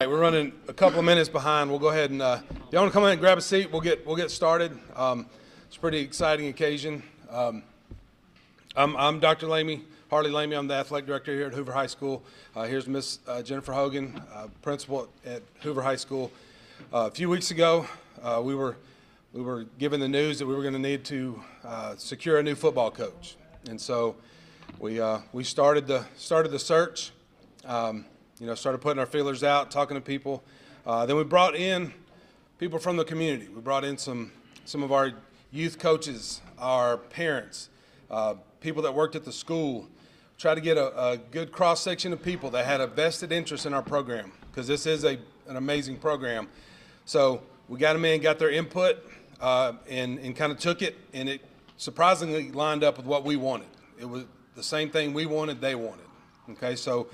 We're running a couple of minutes behind. We'll go ahead and if you want to come in and grab a seat, we'll get started. It's a pretty exciting occasion. I'm Dr. Harley Lamy. I'm the athletic director here at Hoover High School. Here's Miss Jennifer Hogan, principal at Hoover High School. A few weeks ago, we were given the news that we were going to need to secure a new football coach, and so we started the search. Started putting our feelers out, talking to people. Then we brought in people from the community. We brought in some of our youth coaches, our parents, people that worked at the school. Tried to get a good cross-section of people that had a vested interest in our program, because this is an amazing program. So we got them in, got their input, and kind of took it, and it surprisingly lined up with what we wanted. It was the same thing we wanted, they wanted. Okay, so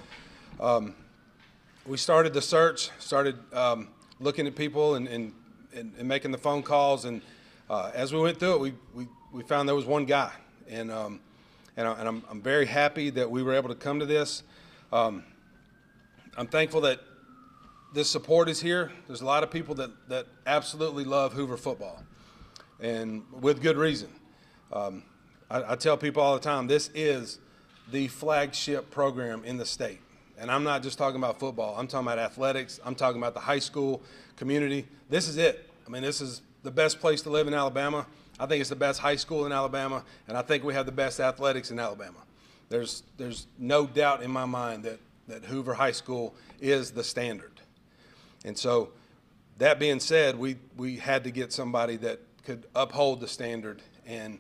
we started the search, started looking at people and making the phone calls, and as we went through it, we found there was one guy, and I'm very happy that we were able to come to this. I'm thankful that this support is here. There's a lot of people that absolutely love Hoover football, and with good reason. I tell people all the time, this is the flagship program in the state. And I'm not just talking about football. I'm talking about athletics. I'm talking about the high school community. This is it. I mean, this is the best place to live in Alabama. I think it's the best high school in Alabama, and I think we have the best athletics in Alabama. There's no doubt in my mind that Hoover High School is the standard. And so that being said, we had to get somebody that could uphold the standard and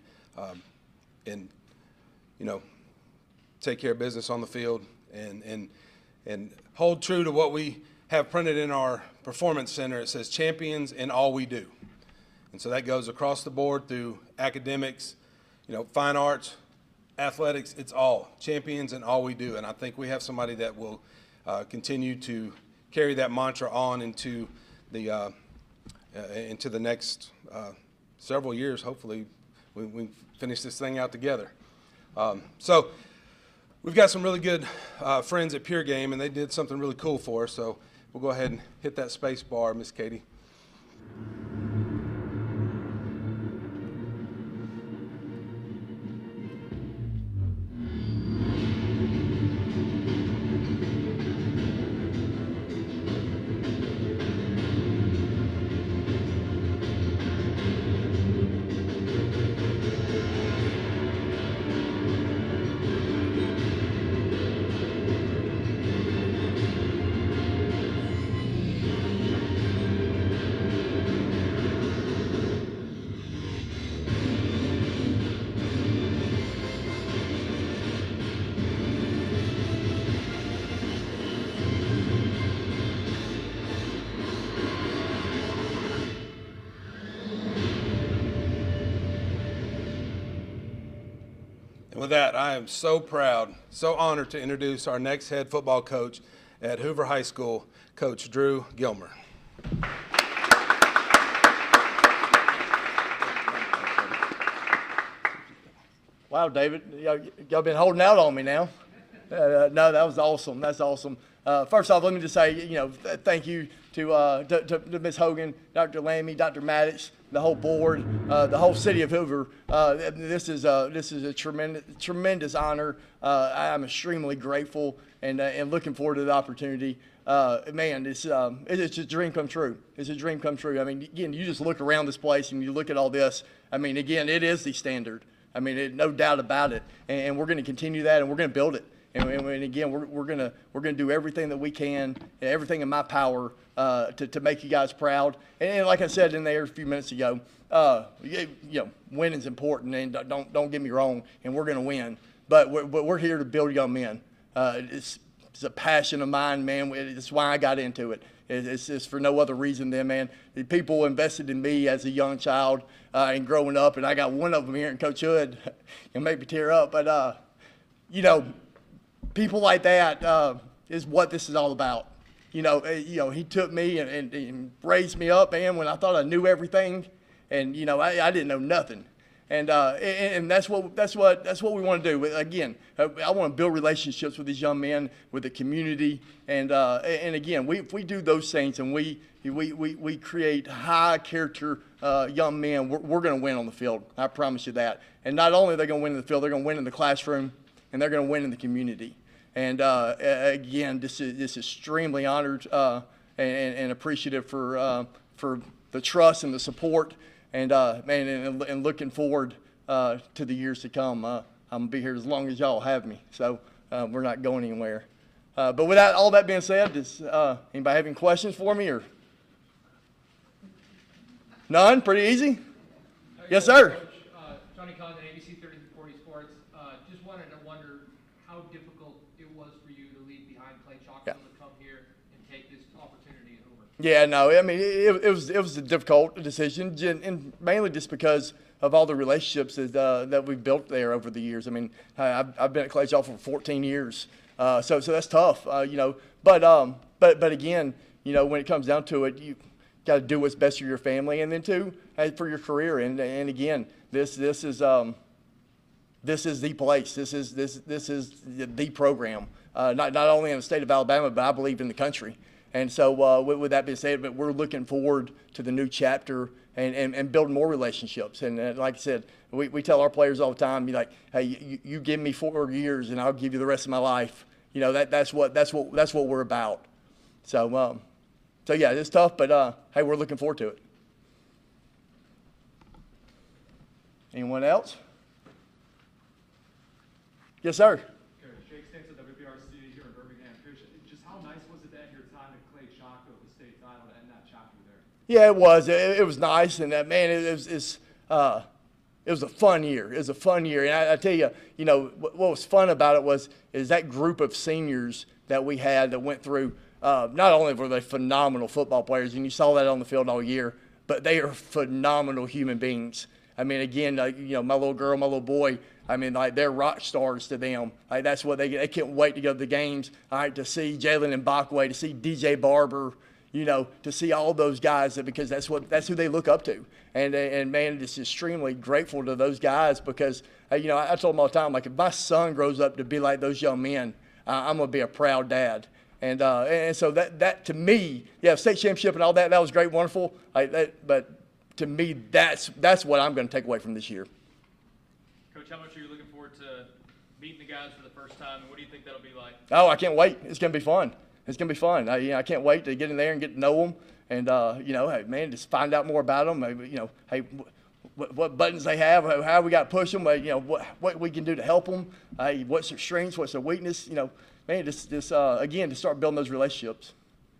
take care of business on the field and hold true to what we have printed in our performance center. It says champions in all we do. And so that goes across the board through academics, fine arts, athletics, it's all champions in all we do. And I think we have somebody that will continue to carry that mantra on into the next several years. Hopefully we finish this thing out together. So we've got some really good friends at Pure Game, and they did something really cool for us. So we'll go ahead and hit that space bar, Miss Katie. With that, I am so proud, so honored to introduce our next head football coach at Hoover High School, Coach Drew Gilmer. Wow, David, y'all been holding out on me now. No, that was awesome. That's awesome. First off, let me just say, thank you to Ms. Hogan, Dr. Lamy, Dr. Maddox, the whole board, the whole city of Hoover. This is a tremendous honor. I'm extremely grateful and looking forward to the opportunity. Man, it's a dream come true. It's a dream come true. I mean, again, you just look around this place and you look at all this. I mean, again, it is the standard. I mean, no doubt about it. And we're going to continue that, and we're going to build it. And again, we're gonna do everything that we can, everything in my power to make you guys proud. And like I said in there a few minutes ago, winning's important, and don't get me wrong, and we're gonna win. But we're here to build young men. It's a passion of mine, man. It's why I got into it. It's for no other reason than, man, the people invested in me as a young child and growing up, and I got one of them here in Coach Hood. It'll make me tear up, but people like that is what this is all about. He took me and raised me up, man, when I thought I knew everything, and I didn't know nothing. And that's what we want to do. Again, I want to build relationships with these young men, with the community, and again, if we do those things and we create high character young men, we're going to win on the field. I promise you that. And not only are they going to win in the field, they're going to win in the classroom, and they're going to win in the community. And again, this is extremely honored and appreciative for the trust and the support. And and looking forward to the years to come. I'm gonna be here as long as y'all have me, so we're not going anywhere. But with all that being said, does anybody have any questions for me or none? Pretty easy. Yes, sir. Coach, Tony Collins at ABC 3040 Sports. Just wanted to wonder how difficult it was for you to leave behind Clay Chalkville to come here and take this opportunity at Hoover. Yeah, no, I mean, it was a difficult decision, and mainly just because of all the relationships that we've built there over the years. I mean, I've been at Clay Chalkville for 14 years, so that's tough, you know. But again, you know, when it comes down to it, you got to do what's best for your family, and then too for your career. And again, this is the place. This is the program, not only in the state of Alabama, but I believe in the country. And so with that being said, but we're looking forward to the new chapter and building more relationships. And like I said, we tell our players all the time, be like, hey, you give me 4 years and I'll give you the rest of my life. You know, that's what we're about. So yeah, it's tough, but hey, we're looking forward to it. Anyone else? Yes, sir. Jake Stenson, WPRC here in Birmingham. Coach, just how nice was it that your time at Clay Chalkville, the state title, to end that chapter there? Yeah, it was. It was nice, and man, it was a fun year. It was a fun year, and I tell you, you know, what was fun about it is that group of seniors that we had that went through. Not only were they phenomenal football players, and you saw that on the field all year, but they are phenomenal human beings. I mean, again, you know, my little girl, my little boy, I mean, like, they're rock stars to them. Like, that's what they can't wait to go to the games, all right, to see Jalen Mbakwe, to see DJ Barber, you know, to see all those guys, because that's who they look up to. And man, just extremely grateful to those guys, because, you know, I told them all the time, like, if my son grows up to be like those young men, I'm going to be a proud dad. And so that to me, yeah, state championship and all that was great, wonderful. But to me, that's what I'm going to take away from this year. Coach, how much are you looking forward to meeting the guys for the first time, and what do you think that'll be like? Oh, I can't wait. It's going to be fun. It's going to be fun. I can't wait to get in there and get to know them, and you know, hey, man, just find out more about them. You know, hey, what buttons they have, how we got to push them. You know, what we can do to help them. Hey, what's their strengths, what's their weakness. You know, man, just again, to start building those relationships.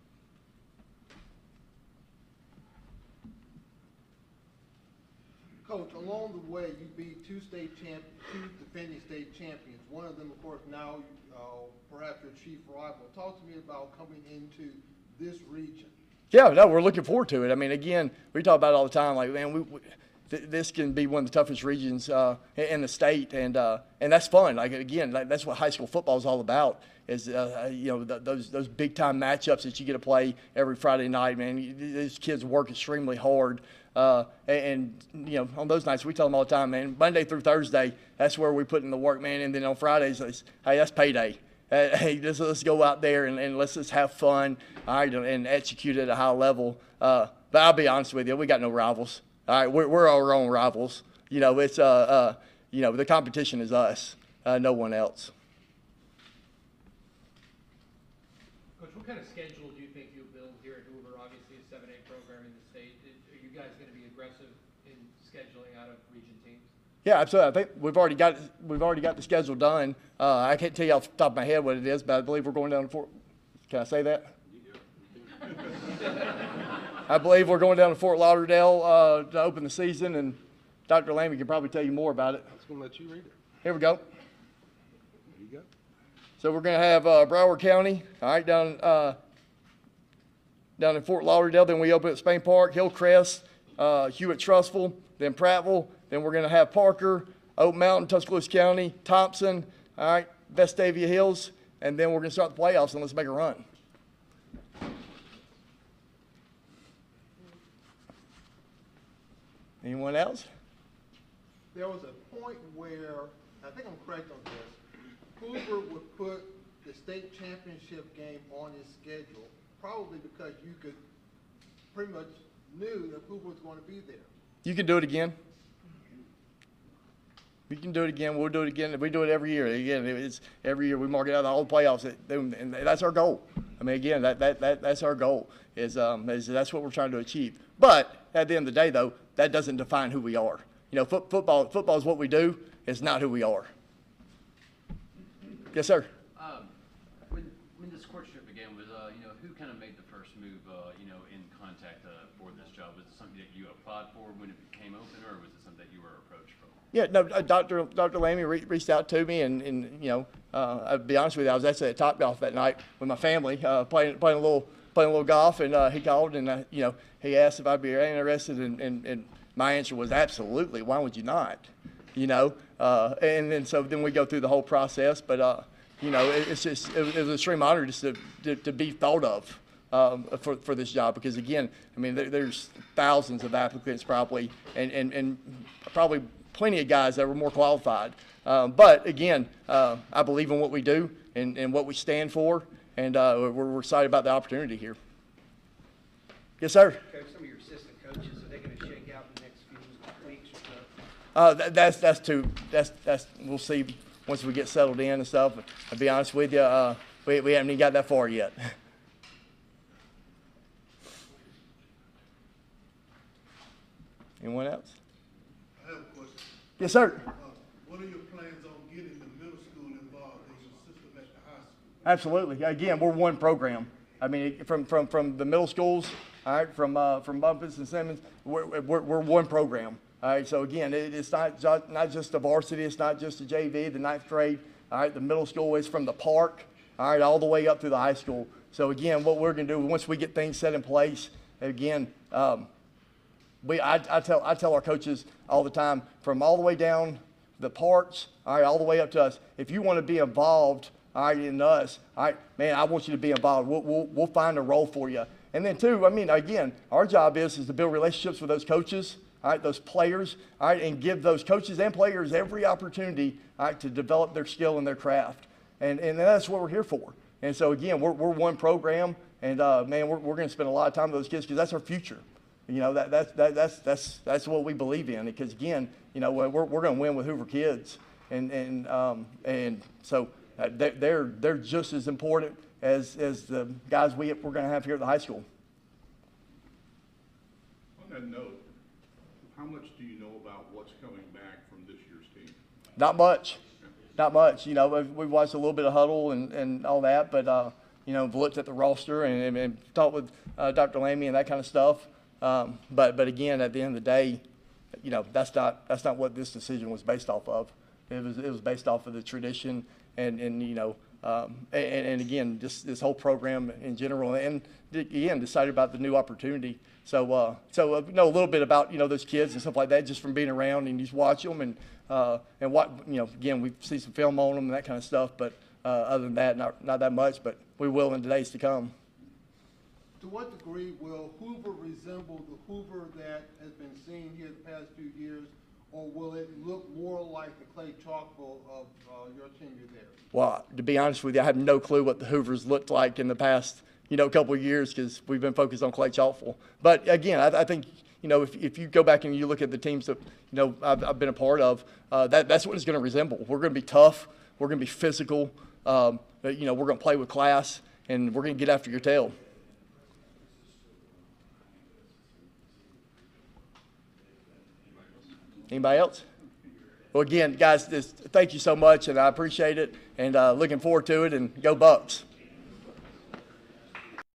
Coach, along the way, you beat two defending state champions. One of them, of course, now perhaps your chief rival. Talk to me about coming into this region. Yeah, no, we're looking forward to it. I mean, again, we talk about it all the time. Like, man, this can be one of the toughest regions in the state, and that's fun. Like, again, that's what high school football is all about. Is you know, those big time matchups that you get to play every Friday night. Man, these kids work extremely hard. And you know, on those nights, we tell them all the time, man, Monday through Thursday, that's where we put in the work, man. And then on Fridays, hey, that's payday. Hey, let's go out there and let's just have fun, all right, and execute at a high level. But I'll be honest with you, we got no rivals. All right, we're our own rivals. You know, it's you know, the competition is us, no one else. Coach, what kind of schedule do you think you'll build here at Hoover? Obviously, a 7A program in the state. Are you guys going to be aggressive in scheduling out of region teams? Yeah, absolutely. I think we've already got the schedule done. I can't tell you off the top of my head what it is, but I believe we're going down to Fort. Can I say that? I believe we're going down to Fort Lauderdale to open the season, and Dr. Lamy can probably tell you more about it. I was going to let you read it. Here we go. There you go. So we're going to have Broward County, all right, down in Fort Lauderdale. Then we open at Spain Park, Hillcrest, Hewitt-Trussville, then Prattville. Then we're going to have Parker, Oak Mountain, Tuscaloosa County, Thompson, all right, Vestavia Hills, and then we're going to start the playoffs, and let's make a run. Anyone else? there was a point where, I think I'm correct on this, Hoover would put the state championship game on his schedule, probably because you could pretty much knew that Hoover was going to be there. You can do it again. We can do it again. We'll do it again. We do it every year. Again, it's every year we mark it out of the whole playoffs, and that's our goal. I mean, again, that's our goal. Is that's what we're trying to achieve. But at the end of the day, though, that doesn't define who we are. You know, football is what we do. It's not who we are. Yes, sir. When this courtship began, was who kind of made the first move, in contact for this job? Was it something that you applied for when it became open, or was it something that you were approached for? Yeah, no, Dr. Lamy reached out to me, and I'll be honest with you, I was actually at Topgolf that night with my family, playing a little golf, and he called, and he asked if I'd be interested, and my answer was absolutely. Why would you not? And then we go through the whole process, but it was an extreme honor just to be thought of for this job, because again, I mean, there's thousands of applicants probably, and probably plenty of guys that were more qualified. But again, I believe in what we do and what we stand for, and we're excited about the opportunity here. Yes, sir. Coach, some of your assistant coaches, are they going to shake out in the next few weeks or so? That's we'll see once we get settled in and stuff. But I'll be honest with you, we haven't even got that far yet. Anyone else? I have a question. Yes, sir. What are your plans on getting the middle school involved in your system at the high school? Absolutely. Again, we're one program. I mean, from the middle schools, all right, from Bumpus and Simmons, we're one program. All right. So again, it's not just the varsity. It's not just the JV, the 9th grade. All right. The middle school is from the park, all right, all the way up through the high school. So again, what we're going to do once we get things set in place, again, I tell our coaches all the time, from all the way down the parks, all right, all the way up to us. If you want to be involved, all right, in us, all right, man, I want you to be involved. We'll find a role for you. And then too, I mean, again, our job is to build relationships with those coaches, all right, those players, all right, and give those coaches and players every opportunity, all right, to develop their skill and their craft. And that's what we're here for. And so again, we're one program, and man, we're going to spend a lot of time with those kids because that's our future. That's what we believe in. Because again, we're going to win with Hoover kids, and so they're just as important as the guys we're going to have here at the high school. On that note, how much do you know about what's coming back from this year's team? Not much. We've watched a little bit of huddle and all that, but looked at the roster and talked with Dr. Lamy and that kind of stuff. But again, at the end of the day, that's not what this decision was based off of. It was based off of the tradition and again, just this whole program in general, and again, decided about the new opportunity. So know a little bit about those kids and stuff like that just from being around and just watch them and what again, we see some film on them and that kind of stuff. But other than that, not that much. But we will in the days to come. To what degree will Hoover resemble the Hoover that has been seen here the past few years, or will it look more like the Clay Chalkville of your tenure there? Well, to be honest with you, I have no clue what the Hoovers looked like in the past, couple of years because we've been focused on Clay Chalkville. But again, I think, if you go back and you look at the teams that, I've been a part of, that's what it's going to resemble. We're going to be tough. We're going to be physical. We're going to play with class, and we're going to get after your tail. Anybody else? Well, again, guys, thank you so much, and I appreciate it, and looking forward to it, and go Bucks.